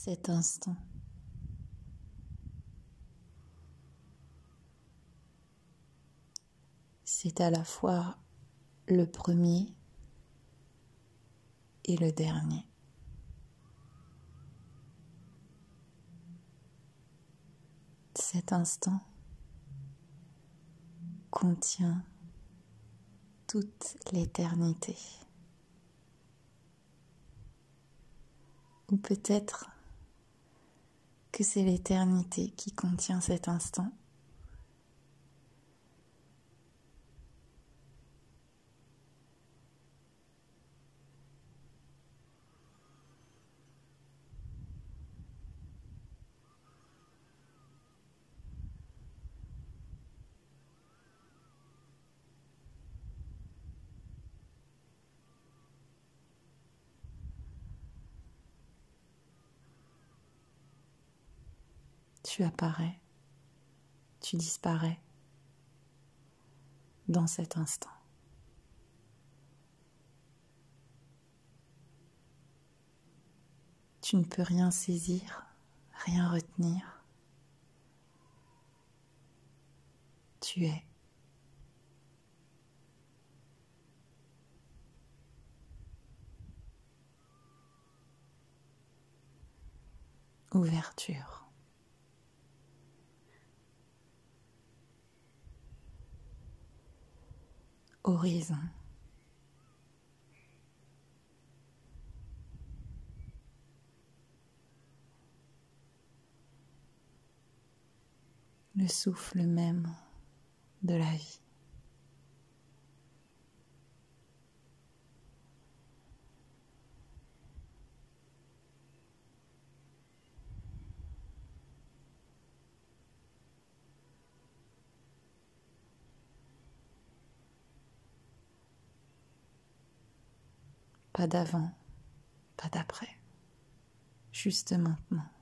cet instant. C'est à la fois le premier et le dernier. Cet instant contient toute l'éternité. Ou peut-être que c'est l'éternité qui contient cet instant. Tu apparais, tu disparais dans cet instant. Tu ne peux rien saisir, rien retenir. Tu es. Ouverture. Horizon. Le souffle même de la vie. Pas d'avant, pas d'après, juste maintenant.